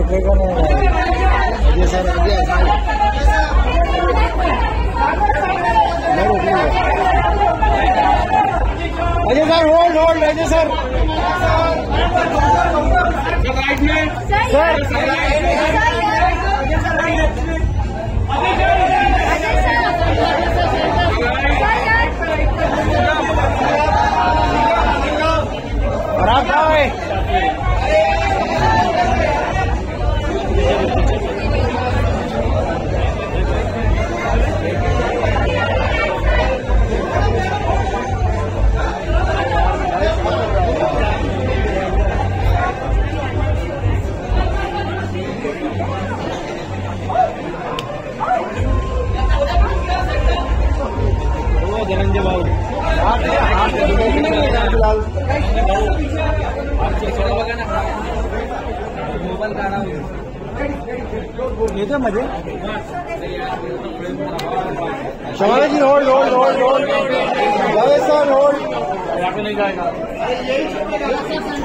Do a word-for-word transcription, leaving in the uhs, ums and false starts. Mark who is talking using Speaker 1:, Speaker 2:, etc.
Speaker 1: रुकेगा नहीं Ajay sir Ajay Ajay sir hold hold Ajay sir sir Dhananjay बाबू मोबाईल काढा येते मध्ये शवाजी hold hold hold hold sir hold नहीं जाएगा।